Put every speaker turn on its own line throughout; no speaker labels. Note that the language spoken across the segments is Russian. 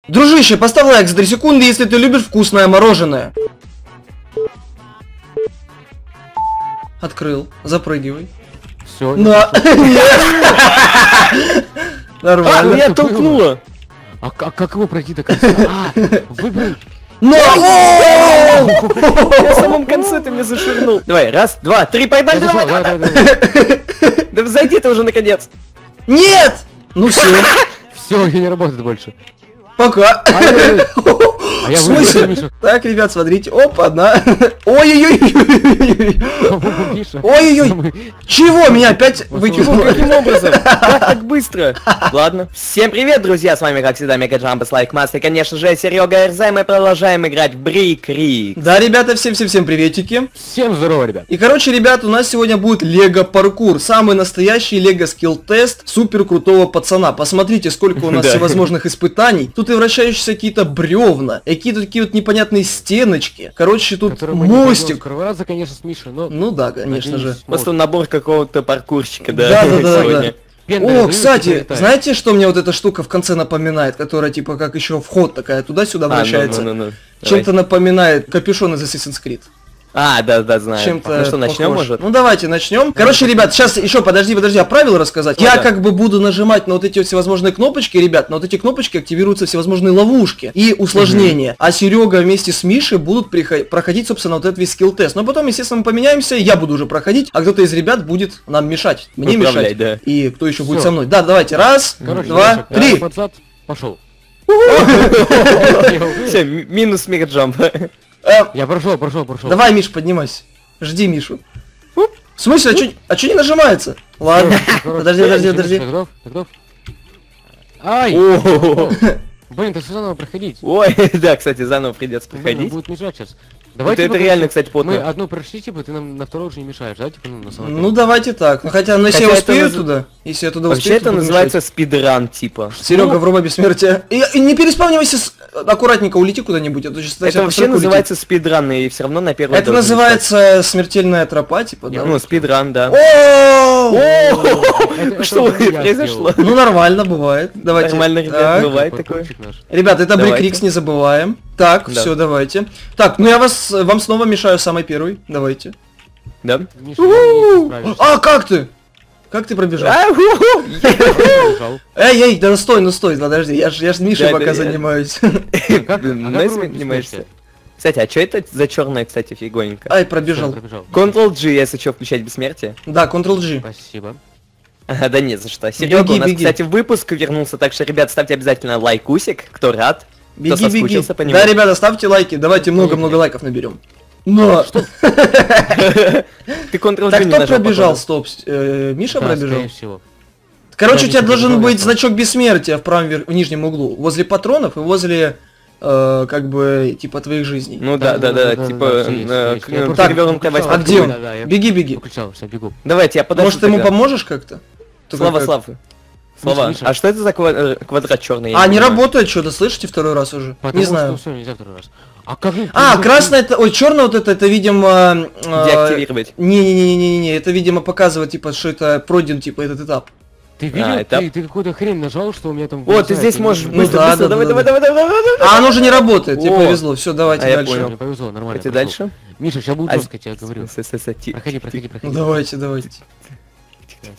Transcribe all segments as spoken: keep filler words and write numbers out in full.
Дружище, поставь лайк за три секунды, если ты любишь вкусное мороженое. Открыл. Запрыгивай.
Все.
На. Нормально.
Меня толкнуло.
А как его пройти до конца? А, выбрал.
Но!
В самом конце ты меня зашвырнул. Давай, раз, два, три, пойдали, давай. Да зайди ты уже наконец.
Нет! Ну все.
Все, я не работает больше.
Пока.
А я
В смысле?
Миша.
Так, ребят, смотрите. Опа, одна. Ой-ой-ой. Ой-ой-ой. Чего? Меня опять выкинуло?
Каким образом? Как так быстро? Ладно. Всем привет, друзья, с вами, как всегда, Мегаджампас, Лайкмастер, и, конечно же, Серега РЗ, мы продолжаем играть в Брик Рик.
Да, ребята, всем-всем-всем приветики.
Всем здорово, ребят.
И, короче, ребят, у нас сегодня будет Лего паркур. Самый настоящий Лего скилл тест супер крутого пацана. Посмотрите, сколько у нас
Да.
всевозможных испытаний. Тут и вращающиеся какие-то бревна, и какие-то такие вот непонятные стеночки. Короче, тут
Который мы не пойдем
мостик.
скрываться, конечно, с Мишей, но...
Ну да, конечно
надеюсь,
же.
сможет.
Просто набор какого-то паркурщика, да?
Да, да, да,
сегодня.
Пендаль
О,
дают,
кстати,
прилетает.
знаете, что мне вот эта штука в конце напоминает, которая типа как еще вход такая туда-сюда
А, ну,
вращается?
ну, ну, ну.
Чем-то напоминает капюшон из Assassin's Creed.
А, да, да, знаю.
Чем-то
Ну что, начнем,
похож.
может?
Ну давайте начнем. Короче, ребят, сейчас еще подожди, подожди, а правила рассказать.
Ну
Я
да.
как бы буду нажимать на вот эти вот всевозможные кнопочки, ребят, на вот эти кнопочки активируются всевозможные ловушки и усложнения. А Серега вместе с Мишей будут прихо- проходить, собственно, вот этот весь скилл-тест. Но потом, естественно, мы поменяемся, я буду уже проходить, а кто-то из ребят будет нам мешать. Мне
Управлять,
мешать.
да.
И кто еще будет
Всё.
со мной. Да, давайте. Раз,
Короче,
два,
Миша,
три.
под зад, пошел.
Все, минус мегаджамп.
Э,
Я прошел, прошел, прошел.
Давай, Миш, поднимайся. Жди Мишу. В смысле, а чё, а чё не нажимается? Ладно. Подожди, подожди, подожди.
Ты готов? Ты готов? Ай!
О,
Блин, ты все заново проходить.
Ой, да, кстати, заново придется
Блин,
проходить.
будет мешать сейчас.
Вот
типа,
это реально,
короче,
кстати,
Мы
плотно.
одну прошли, типа, ты нам на второй уже не мешаешь, да? Типа, ну, на самом
Ну давайте так. Ну хотя, ну если
Хотя
я
это
успею
наз-
туда, если я туда
Вообще
успею,
это
то буду
называется
мешать.
спидран, типа.
Серега, врубай бессмертие. И, и не переспавнивайся, с- аккуратненько улети куда-нибудь, а то сейчас
Это вообще называется спидран, и все равно на первый
Это
должен
называется смертельная тропа, типа,
летать.
да?
Ну, спидран, да.
О!
Это-
Что
это я
произошло?
Ну нормально бывает. Давайте.
Нормально, ребят,
Так.
бывает
Такой
такое.
паркурчик наш.
Ребят, это
Давайте.
Брик Рикс, не забываем. Так,
Да.
все, давайте. Так, ну я вас вам снова мешаю самый первый. Давайте.
Да?
Миша, не справишься.
А, как ты? Как ты пробежал?
А, ху-ху.
Я пробежал.
Эй, эй, да стой, ну стой, подожди, я ж, я ж с Мишей
Да,
пока
да, я-
занимаюсь.
Как?
Блин,
А
ну,
как
если
выбрать
занимаешься.
бессмертие?
Кстати, а что это за черная, кстати, фигонька?
Ай,
Всё,
пробежал.
пробежал.
Ctrl-G, если что, включать бессмертие.
Да, Ctrl-G.
Спасибо.
Ага, да не за что. Серега,
Беги,
у нас,
беги.
кстати, выпуск вернулся, так что, ребят, ставьте обязательно лайкусик, кто рад.
Беги,
Кто
беги.
соскучился по нему.
Да, ребята, ставьте лайки, давайте много-много лайков наберем. Но.
Ты Ctrl-G
Так
не
кто
нажал,
пробежал?
походу.
Стоп, с- э, Миша
Да,
пробежал?
скорее всего.
Короче,
Да,
у тебя
Миша
должен
пробежал,
быть
я
значок бессмертия в правом вер- в нижнем углу, возле патронов и возле, э, как бы, типа, твоих жизней.
Ну да, да, да, типа,
всё есть,
э,
есть.
к-
Я
э,
просто
перевёрнутая
выключал.
А
восьмая.
где он?
Да, да, я
Беги, беги.
Выключал, все, бегу.
Давайте, я подожду.
Может, ты ему
тогда.
поможешь как-то? Только
Слава,
как?
Слава. Слава,
Миша.
а что это за ква- э, квадрат черный?
А, не работает что-то, слышите, второй раз уже?
Потому
Не
что
знаю.
все, нельзя второй раз. А как же-
А,
ты-
красное это, ой, черное вот это, это, видимо... э,
Деактивировать.
Не-не-не-не-не, это, видимо, показывает, типа, что это пройден, типа, этот этап.
Ты видел,
А, этап.
ты, ты какую-то хрень нажал, что у меня там...
О, ты
вылезает,
здесь
и
можешь
не-
Ну
быстро,
да,
быстро,
да,
давай,
да,
давай,
да.
давай, давай, давай, давай.
А оно уже не работает, тебе
О.
повезло. Все, давайте
А я
дальше.
понял.
Мне повезло, нормально.
Давайте
пошёл.
дальше.
Миша, сейчас будет
А,
жестко, я тебе говорю.
с- с- с- ти-
Проходи, проходи,
Ну
проходи.
давайте, давайте.
Тихо,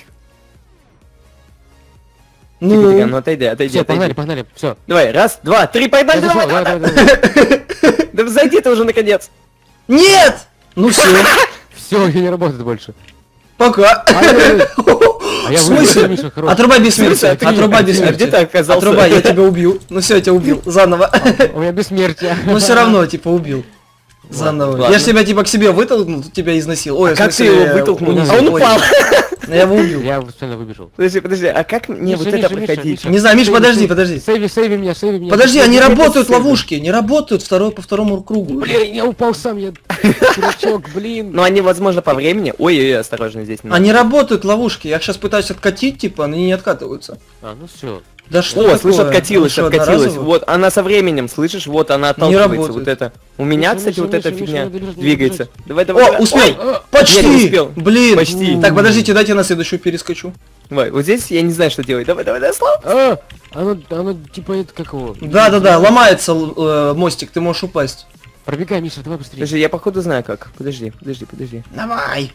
Ну,
ну отойди, отойди,
Все, погнали,
отойди.
погнали, все.
Давай, раз, два, три, пойдали, давай,
давай,
давай,
давай, давай.
Да зайди ты уже наконец.
нет! Ну все,
Все, я не работает больше.
пока.
А я
В смысле?
выбрал, Миша, хороший.
Отрубай бессмертие,
А ты-
отрубай
а где ты
бессмертие.
оказался?
Отрубай, я тебя убью. Ну все, я тебя убил, заново.
У меня бессмертие.
Но все равно, типа, убил. Заново.
ладно.
Я ж тебя, типа, к себе вытолкнул, тут тебя изнасиловал. Ой,
А
в
как ты
смысле,
его вытолкнул?
унизил.
А он
Ой,
упал.
ну, я его убил.
Я специально выбежал.
Подожди, подожди, а как мне
Миша,
вот
Миша,
это
Миша,
проходить?
Миша.
Не знаю, Миш,
Сейви,
подожди,
сейви.
подожди.
Сейви, сейви меня, сейви меня.
Подожди, они
это
работают
сейвы.
ловушки, не работают второй по второму кругу.
Блин, я упал сам, я дурачок, блин.
Ну они, возможно, по времени. Ой-ой-ой, осторожно здесь. не надо.
Они работают ловушки, я их сейчас пытаюсь откатить, типа, они не откатываются.
А, ну все.
Да что
О,
такое?
слышь, откатилась,
Она что,
откатилась.
одноразово?
Вот, она со временем, слышишь, вот она отталкивается,
работает.
вот это. У меня,
Миша,
кстати,
Миша,
вот
Миша,
эта
Миша,
фигня
надо бежать, надо
двигается.
бежать.
Давай, давай,
О,
давай.
успел!
Ой,
Почти!
Я не успел.
Блин!
Почти.
Так, подождите, дайте я на следующую перескочу.
Давай, вот здесь я не знаю, что делать. Давай, давай, давай, Слав.
А, оно, оно типа это как его?
Да-да-да, ломается э, мостик, ты можешь упасть.
Пробегай, Миша, давай быстрее.
Подожди, я походу знаю как. Подожди, подожди, подожди.
Давай!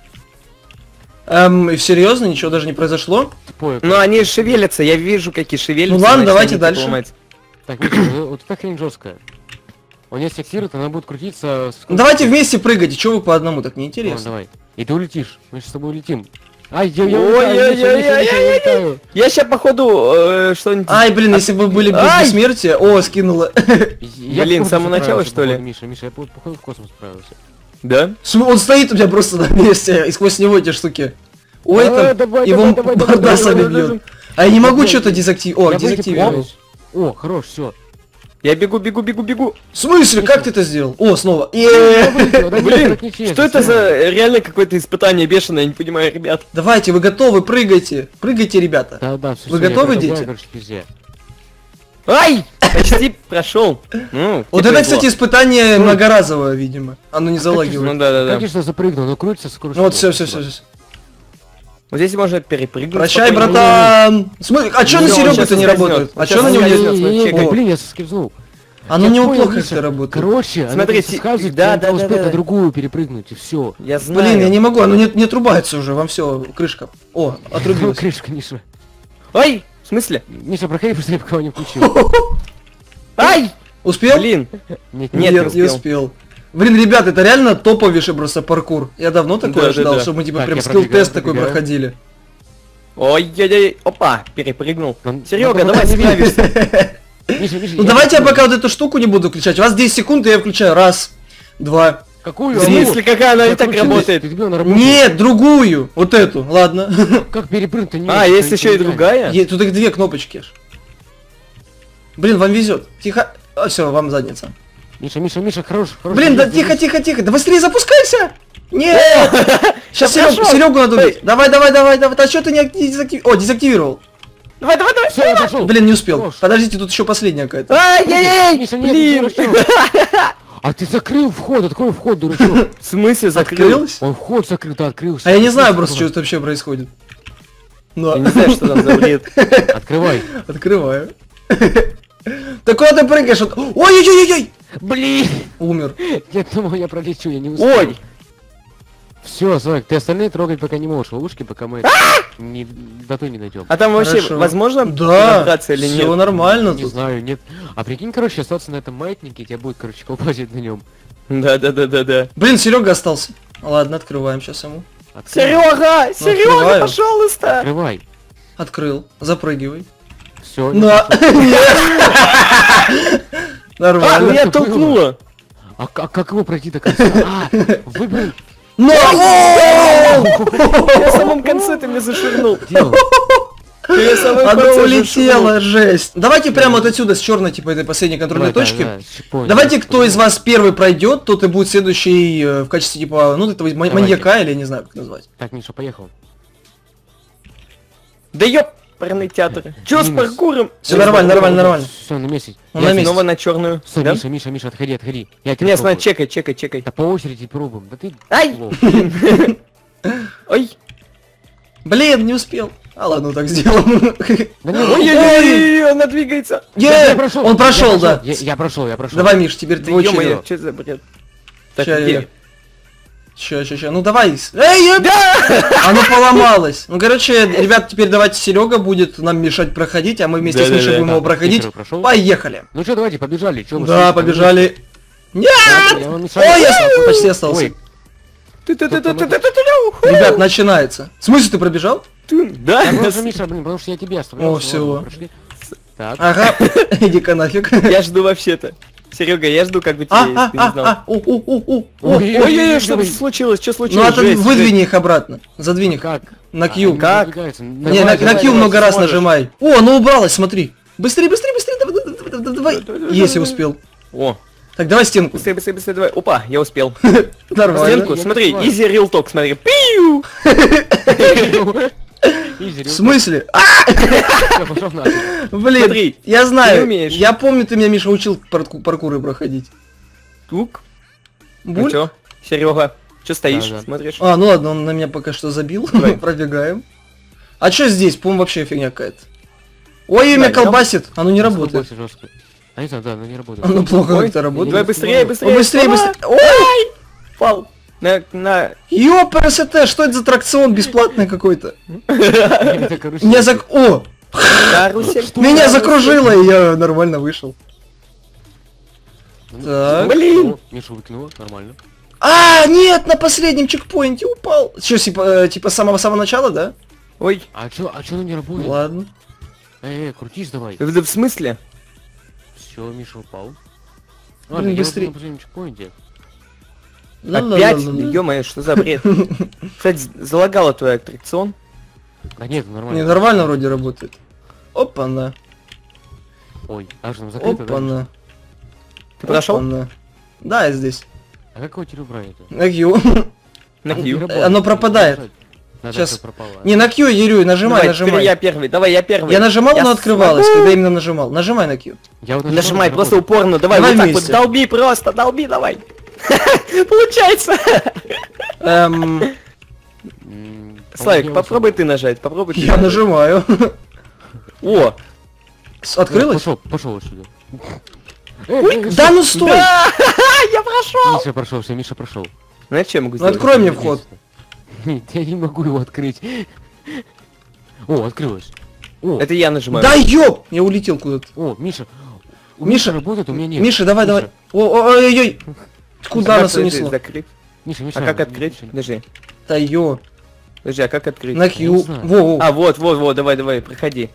Эм, серьезно, ничего даже не произошло?
Тупое.
Ну они шевелятся, я вижу, какие шевелятся.
Ну ладно,
значит,
давайте
они
дальше.
типа ломаются.
Так, Миша, ну, вот эта хрень жесткая. Он если фиксирует, она будет крутиться. с-
Ну давайте вместе прыгайте, чего вы по одному, так
Ну,
неинтересно.
давай. И ты улетишь. Мы сейчас с тобой улетим. Ай, я, я
Ой,
улетаю,
ой,
Миша,
ой,
Миша,
ой,
Миша,
ой,
я улетаю.
Я сейчас походу э, что-нибудь...
Ай, блин, если бы вы были без
Ай!
бессмертия... О, скинула.
Я
Блин,
в
с самого
космос
начала,
справился,
что ли?
походу, Миша, Миша, я по- походу в космос справился.
Да?
См- Он стоит у меня просто на месте, и сквозь него эти штуки. Ой,
А,
там
давай,
его
давай, давай, давай,
бардасами
давай, давай,
бьет. А я не могу
Давай.
что-то дезактивировать. О,
Я выйти
дезактивировал.
пытаюсь. О, хорош, все.
Я бегу, бегу, бегу, бегу.
В смысле, как ты это сделал? О, снова.
Я
Е-е-е.
вылетел, да,
Блин,
так нечестно,
что это
всё.
за реально какое-то испытание бешеное, я не понимаю, ребят.
Давайте, вы готовы, прыгайте. Прыгайте, ребята.
Да, да, все,
Вы готовы, дети?
Короче, пизде.
Ай! Почти прошел. Ну,
Вот
типа
это,
его.
кстати, испытание многоразовое, видимо. Оно не
Ну
залагивает.
да, да, да.
Конечно, запрыгнул, но крутится скоро.
Ну вот, все, все, все.
Вот здесь можно перепрыгнуть.
Прощай,
спокойно.
братан. Смотри, а чё на
Всё, он
Серегу-то
щас
не
скользнёт.
работает? А
Он
чё
щас
на него
скользнёт.
не...
смотри, чекай.
О,
Блин, я соскользнул.
оно
Я
не
понял,
плохо,
Миша.
если работает.
Короче, она
Смотри,
просто
ти-
соскальзывает,
да,
да,
да, да,
успеть
да.
на другую перепрыгнуть, и все.
Я знаю.
Блин, я не могу, оно не, не отрубается уже, вам все, крышка. О, отрубилась.
Крышка, Миша.
Ай! В смысле?
Миша, проходи быстрее, пока его не включил.
Ай!
Успел?
Блин.
Нет,
Нет,
Нет,
не
не
успел.
успел. Блин, ребят, это реально топовейший просто паркур. Я давно такое
Да,
ждал,
да, да.
чтобы мы типа
Так,
прям
я
скилл-тест
пробегаю,
такой
пробегаю.
проходили.
Ой-ой-ой. Опа, перепрыгнул.
Ну,
Серега,
ну,
давай
пока не видно.
справишься.
Миша, Миша,
Ну давайте я пока вот эту штуку не буду включать. У вас десять секунд, и я включаю. Раз, два.
Какую?
В смысле, какая она и так
Закрутилась,
работает?
ты дебил, она работает.
Нет, другую. Вот эту, ладно.
Как перепрыгнуть-то не
А,
видно,
есть
что
еще и
это нереально.
другая?
Е- Тут их две кнопочки. аж. Блин, вам везет. Тихо. А, все, вам задница.
Миша, Миша, Миша, хорош, хорош.
Блин, да
держись,
тихо,
держись.
тихо, тихо. Да быстрее запускайся! Нет! Сейчас
Да пошёл!
Серегу надо
Ой.
убить. Давай, давай, давай, давай. А что ты не дезактивировал? О, дезактивировал.
Давай, давай, давай.
Всё, я пошел.
Блин, не успел.
Хорош.
Подождите, тут еще последняя какая-то.
Ай-яй-яй!
Миша, нет,
Блин!
дурачок. А ты закрыл вход, открой вход, дурачок.
В смысле закрыл?
Открылась?
Он вход закрыл, ты открылся.
А я не знаю просто, что это вообще происходит. Ну,
Я не знаю, что там за бред.
Открывай.
открываю. Да куда ты прыгаешь? Вот- Ой-ой-ой-ой!
Блин!
Умер.
Я думал, я пролечу, я не успел.
Ой!
Все, Слайк, ты остальные трогать пока не можешь. Ловушки пока мы не до той не найдем.
А там вообще
Хорошо.
возможно
Да,
добраться или
все
нет?
нормально
Не
тут.
знаю, нет. А прикинь, короче, остаться на этом маятнике, и тебя будет, короче, колбасить на нем.
Да-да-да-да-да.
Блин, Серега остался. Ладно, открываем сейчас ему.
Серега! Серега,
открываю.
пожалуйста!
Открывай.
Открыл. Запрыгивай.
Все.
На.
А,
Нормально.
меня
тупой
толкнуло!
А, к- а как его пройти до конца? А, выбрал.
Но!
Я в самом конце ты меня зашвырнул.
Делал.
Ты в самом
Оно
конце
улетело, жесть. Давайте прямо вот отсюда, с черной, типа, этой последней контрольной
Давай, да,
точки.
да, чекпоинт.
Давайте, кто из вас первый пройдет, тот и будет следующий э, в качестве, типа, ну, этого ма-
Давайте.
маньяка, или я не знаю, как назвать.
Так, Миша, поехал.
Да ёпарный театр. Чё с
Минус.
паркуром?
Все нормально, нормально, нормально.
Все, на месте.
Он на месте.
Снова на черную.
Стой,
Да?
Миша, Миша, Миша, отходи, отходи. Я тебя
Не,
пробую.
смотри, чекай, чекай, чекай.
Да по очереди пробуем. Да ты...
Ай!
лох.
Ой!
Блин, не успел. А ладно, так сделаем.
Да не,
Ой-ой-ой, она двигается.
Е,
я прошел,
Он
я
прошел, да.
Я, я прошел, я прошел.
Давай, Миш, теперь
Да
твой
ё-моё,
черед.
что за бред? Так,
Ща,
где?
я- Ща, ща, ща. Ну давай. Эй, еб- Оно поломалось. Ну, короче, ребят, теперь давайте Серега будет нам мешать проходить, а мы вместе с
Да-да-да.
Мишей будем его
Так,
проходить.
Питер прошел.
Поехали.
Ну что, давайте, побежали. Чё вы
Да,
стоите?
побежали. Нет!
Я вам мешаю.
Ой, я остался, почти остался.
Ой,
Ты-ты-ты-ты-ты-ты-ты-ты-ты.
Ребят, начинается. В смысле, ты пробежал?
Да,
я просто, Миша, блин, потому что я тебя оставлял.
О,
чтобы
всё.
вы прошли. Так.
Ага, иди-ка нафиг.
я жду вообще-то. Серега, я жду, как бы
А,
тебе,
а,
если ты не
а,
знал.
а, у, у, у, у, у.
Ой,
Ой-ой-ой, что
давай.
случилось? Что
Ну,
случилось?
а ты
Жесть,
выдвини их обратно. Задвинь их.
Как?
На
А,
Q.
они
Как?
выдвигаются.
Не,
Давай,
на,
давай,
на Q
давай,
много
ты
раз
сможешь.
нажимай. О, оно убралось, смотри. Быстрее, быстрее, быстрее, давай, давай, давай, давай, давай. Если успел.
О,
Так, давай стенку.
быстрее, быстрее, быстрее, давай. Опа, я успел.
Нормально.
Стенку,
я
смотри,
не
easy real talk, смотри. Пиу!
Изи,
В смысле? А,
Всё, пошёл нахуй.
блин,
Смотри,
я знаю.
ты умеешь.
Я помню, ты меня, Миша, учил парку- паркуры проходить.
Тук. Ну
Буль?
чё, Серега, чё стоишь,
Да-да.
смотришь?
А, ну ладно, он на меня пока что забил.
Давай.
Пробегаем. А что здесь? По-моему, вообще фигня какая-то. Ой,
Да,
меня
идём.
колбасит. Оно не работает.
Сколько жестко. А не знаю, да, но не работает.
Оно плохо
Ой,
как-то работает.
Давай быстрее,
О,
быстрее.
быстрее,
давай.
быстрее. Ой!
Пал. На, на...
Ёпрст, что это за аттракцион бесплатный какой-то?
Это карусель.
Меня зак... О!
Карусель.
Меня
Карусель.
закружило, и я нормально вышел.
Ну,
Так.
Блин.
о, Миша выкинула, нормально.
А, нет, на последнем чекпоинте упал. Что, типа, э, типа с самого-самого начала, да?
Ой,
А чё, а чё оно не работает?
Ладно.
Эй, эй, крутись давай.
в, в смысле?
Все, Миша упал.
Блин,
Ладно, я
быстрее.
вот на последнем чекпоинте.
Опять?
Ла-ла-ла-ла-ла.
Ё-моё, что за бред? Кстати, залагало твой аттракцион.
Да нет, нормально.
Не, нормально вроде работает. Опа-на.
Ой, аж там закрыто, да?
Опа-на.
Ты прошел?
Опа-на. Да, я здесь.
А как его теперь убрать это?
На Q.
На
А, не
Q.
работает.
Оно пропадает.
Надо,
Сейчас.
всё пропало.
Не, на Q, Юрий, нажимай,
Давай, теперь
нажимай.
я первый, давай, я первый.
Я нажимал,
Я
оно открывалось,
смогу.
когда именно нажимал. Нажимай на Q.
Я вот
Нажимай,
не
просто
работает.
упорно, давай,
Давай
вот так вот,
вместе.
долби просто, долби, давай. Получается.
Эм,
М,
Славик,
по-моему,
попробуй
я
ты нажать, попробуй ты
я
нажать.
нажимаю.
О,
С- Открылось?
Пошел, пошел отсюда. Эй, эй,
Да ну стой!
да, я прошел.
Миша прошел, все, Миша прошел.
Знаешь, что я могу
Ну
сделать?
открой мне вход.
Нет, я не могу его открыть. О, открылось. О,
Это я нажимаю.
Да ёп! Я улетел куда-то.
о, Миша. У
Миша,
Миши работает, у меня нет.
Миша, давай, давай. Ой-ой-ой. Куда
Как
нас
это
унесло?
закрыть?
Миша, Миша.
А как открыть?
Миша,
Подожди,
Да ё.
подожди, а как открыть?
На
не
Q.
знаю.
Во,
А, вот, вот, вот, давай, давай, проходи.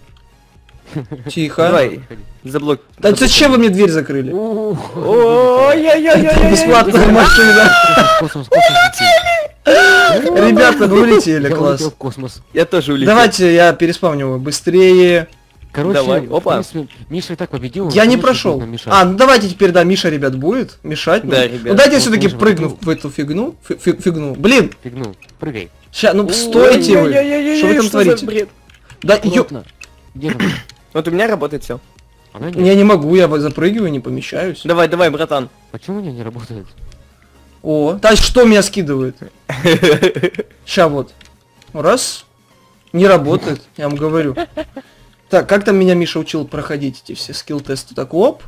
тихо.
Давай, заблок.
Да зачем вы мне дверь закрыли?
Ой-ой-ой-ой-ой-ой.
Бесплатная машина.
Космос, космос летит.
Ребята, вы улетели,
Я
класс.
улетел в космос.
Я тоже улетел.
Давайте я переспавню быстрее.
Короче,
Давай,
в
опа.
принципе, Миша и так победил.
Я не
конечно,
прошел.
будет нам мешать.
А, ну давайте теперь, да, Миша, ребят, будет мешать.
Да,
нам.
ребят.
Ну дайте я
Вот
все-таки
Миша
прыгну
победил.
в эту фигну. фи- фи- Фигну. Блин,
Фигну, прыгай.
ща, ну стойте вы.
Ой-ой-ой-ой-ой,
Что вы там
за
творите?
бред?
Да, ё...
Аккуратно. Где там?
Вот у меня работает все.
Она нет.
Я не могу, я запрыгиваю, не помещаюсь.
Давай, давай, братан.
Почему у меня не работает?
О, да что меня скидывает? Ща вот. Раз. Не работает, я вам говорю. Так, как там меня Миша учил проходить эти все скилл-тесты? Так, оп.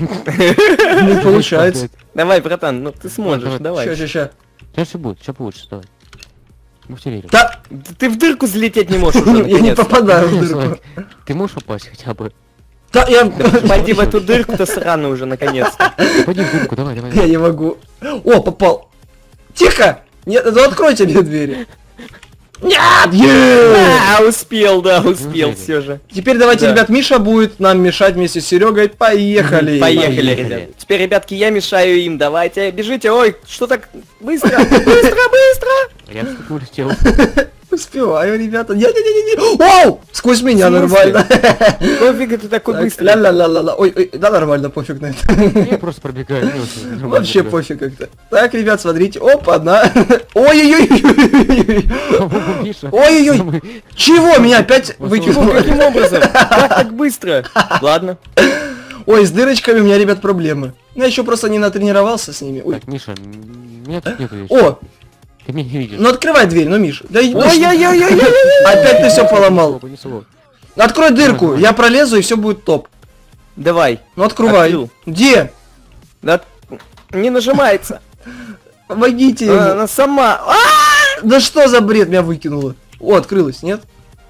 Не получается.
Давай, братан, ну ты сможешь,
Давай,
давай.
Ща, ща, ща.
Сейчас все будет, сейчас получится, давай. Мы в тебя верим.
Да,
Да Ты в дырку залететь не можешь уже,
я не
наконец.
попадаю в дырку.
Слайк, Ты можешь попасть хотя бы?
Да, я...
Пойди в эту дырку-то сраную уже, наконец-то.
Пойди в дырку, давай, давай.
Я
давай.
не могу. О, попал. Тихо! Нет, ну откройте мне двери. Нет! Е!
А, успел, да, успел
Неужели?
все же.
Теперь давайте,
Да.
ребят, Миша будет нам мешать вместе с Серегой. Поехали!
Поехали,
Поехали.
ребят. Теперь, ребятки, я мешаю им. Давайте, бежите. Ой, что так? Быстро, быстро, быстро.
Я что-то улетел.
Успеваю, ребята. Не-не-не-не. Оу! Сквозь меня
В смысле?
нормально.
Пофиг, ты такой
Так,
быстрый.
ля-ля-ля-ля-ля. Ой, ой, да нормально, пофиг на это.
Я просто пробегаю. мне вообще нормально
Вообще
бегаю.
пофиг как-то. Так, ребят, смотрите. Опа, одна. Ой-ой-ой.
О, Миша.
Ой-ой-ой.
Мы-
Чего? Меня опять
Ну,
выкинуло.
каким образом? Как так быстро? Ладно.
Ой, с дырочками у меня, ребят, проблемы. Я еще просто не натренировался с ними. Ой.
Так, Миша, м, меня тут нету еще.
О,
Ты меня не видишь.
ну открывай дверь, ну, Миш. Да и-
Ой-ой-ой-ой-ой.
Опять ты все поломал.
Понесло.
Открой дырку, я пролезу и все будет топ.
Давай.
Ну открывай.
Открыл.
Где?
Да, не нажимается.
Помогите ему.
Она сама. А!
Да что за бред меня выкинуло? О, открылось, нет?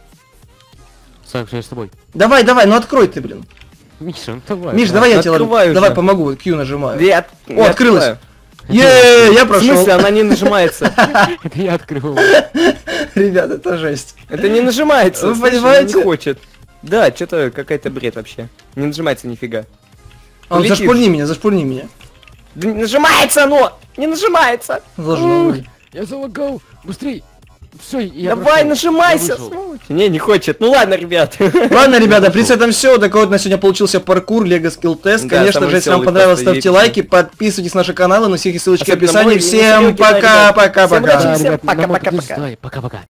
Сак, я с тобой.
Давай, давай, ну открой ты, блин.
Миша, ну давай.
Миш,
да.
давай я тебе
Открывай
ладно.
уже.
Давай помогу, Q нажимаю.
Я от-
О,
я
открылось.
открываю.
Е, я
В
прошел.
смысле, она не нажимается?
Это я открыл.
Ребят, это жесть.
Это не нажимается.
Вы
слышишь,
понимаете?
она не хочет. Да, что-то какая-то бред вообще. Не нажимается нифига.
А,
Летишь.
зашпурни меня, зашпурни меня.
Да не нажимается оно! Не нажимается!
Должно быть.
Я залагал. Быстрей. Все, я
Давай,
прошел.
нажимайся!
Я вышел.
сволочь. Не, не хочет. Ну ладно, ребят.
Ладно, ребята, при этом все. Такой вот на сегодня получился паркур, Лего Скилл Тест.
Да,
Конечно
самый
же, если вам
веселый
понравилось,
просто
ставьте
есть.
лайки, подписывайтесь на наши каналы, на всех ссылочки в
Особенно
описании.
мой,
Всем
Серёгина, ребят.
пока-пока-пока.
Всем удачи.
Да,
Всем
ребят,
пока-пока-пока.
нам это- Давай, пока-пока.